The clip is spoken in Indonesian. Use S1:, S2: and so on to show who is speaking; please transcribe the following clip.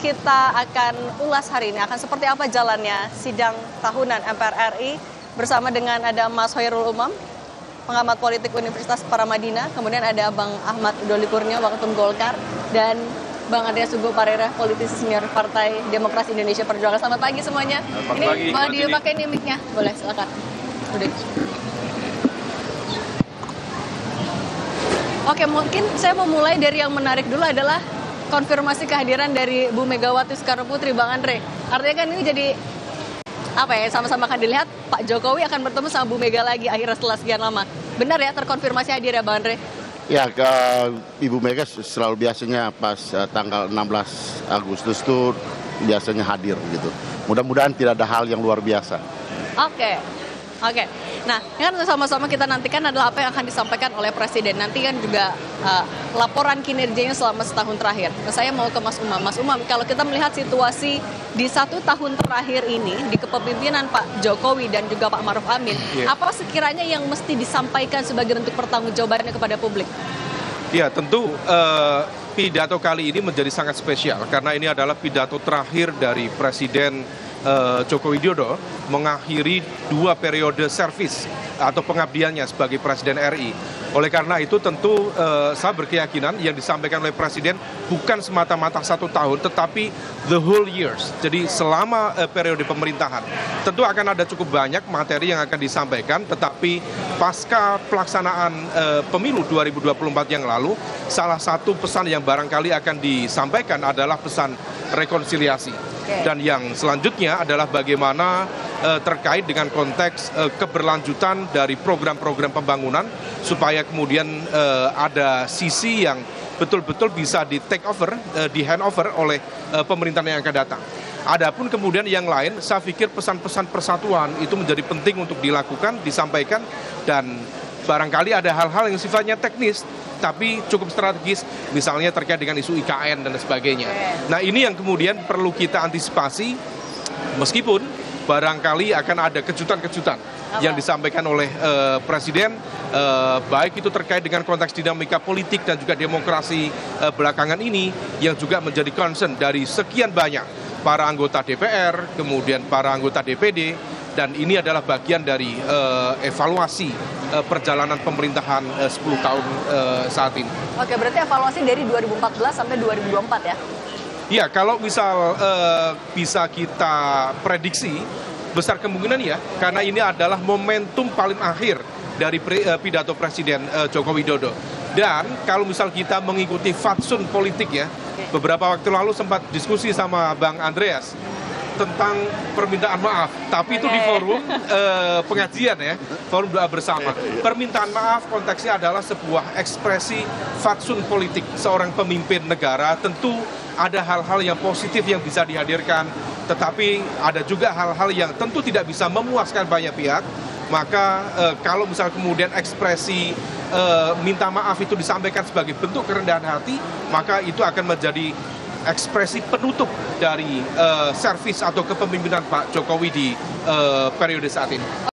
S1: kita akan ulas hari ini akan seperti apa jalannya sidang tahunan MPR RI bersama dengan ada Mas Hoirul Umam, pengamat politik Universitas Paramadina, kemudian ada Bang Ahmad Doli Kurnia, Waketum Golkar, dan Bang Andreas Hugo Parera, politisi senior Partai Demokrasi Indonesia Perjuangan. Selamat pagi semuanya. Ini mau dipakai nih mic-nya, boleh silakan. Udah. Oke, mungkin saya mau mulai dari yang menarik dulu adalah konfirmasi kehadiran dari Bu Megawati Soekarno Putri, Bang Andre. Artinya kan ini jadi apa ya, sama-sama akan dilihat Pak Jokowi akan bertemu sama Bu Mega lagi akhirnya setelah sekian lama. Benar ya, terkonfirmasi hadir ya Bang Andre?
S2: Ya, Ibu Mega selalu biasanya pas tanggal 16 Agustus itu biasanya hadir gitu. Mudah-mudahan tidak ada hal yang luar biasa.
S1: Oke. Nah, ini kan sama-sama kita nantikan adalah apa yang akan disampaikan oleh Presiden. Nanti kan juga laporan kinerjanya selama setahun terakhir. Nah, saya mau ke Mas Umam. Mas Umam, kalau kita melihat situasi di 1 tahun terakhir ini, di kepemimpinan Pak Jokowi dan juga Pak Maruf Amin, apa sekiranya yang mesti disampaikan sebagai bentuk pertanggungjawabannya kepada publik?
S3: Ya, tentu pidato kali ini menjadi sangat spesial karena ini adalah pidato terakhir dari Presiden Joko Widodo mengakhiri 2 periode servis atau pengabdiannya sebagai Presiden RI. Oleh karena itu tentu saya berkeyakinan yang disampaikan oleh Presiden bukan semata-mata 1 tahun tetapi the whole years. Jadi selama periode pemerintahan tentu akan ada cukup banyak materi yang akan disampaikan, tetapi pasca pelaksanaan pemilu 2024 yang lalu salah satu pesan yang barangkali akan disampaikan adalah pesan rekonsiliasi. Dan yang selanjutnya adalah bagaimana terkait dengan konteks keberlanjutan dari program-program pembangunan supaya kemudian ada sisi yang betul-betul bisa di take over, di handover oleh pemerintahan yang akan datang. Adapun kemudian yang lain, saya pikir pesan-pesan persatuan itu menjadi penting untuk dilakukan, disampaikan, dan barangkali ada hal-hal yang sifatnya teknis tapi cukup strategis, misalnya terkait dengan isu IKN dan sebagainya. Nah, ini yang kemudian perlu kita antisipasi, meskipun barangkali akan ada kejutan-kejutan yang disampaikan oleh Presiden, baik itu terkait dengan konteks dinamika politik dan juga demokrasi belakangan ini, yang juga menjadi concern dari sekian banyak para anggota DPR, kemudian para anggota DPD, dan ini adalah bagian dari evaluasi perjalanan pemerintahan 10 tahun saat ini.
S1: Oke, berarti evaluasi dari 2014 sampai 2024 ya?
S3: Ya, kalau misal bisa kita prediksi, besar kemungkinan ya, karena ini adalah momentum paling akhir dari pidato Presiden Joko Widodo. Dan kalau misal kita mengikuti fatsun politik ya, beberapa waktu lalu sempat diskusi sama Bang Andreas tentang permintaan maaf, tapi itu di forum pengajian ya, forum doa bersama. Permintaan maaf konteksnya adalah sebuah ekspresi fatsun politik seorang pemimpin negara. Tentu ada hal-hal yang positif yang bisa dihadirkan, tetapi ada juga hal-hal yang tentu tidak bisa memuaskan banyak pihak. Maka kalau misal kemudian ekspresi minta maaf itu disampaikan sebagai bentuk kerendahan hati, maka itu akan menjadi ekspresi penutup dari servis atau kepemimpinan Pak Jokowi di periode saat ini.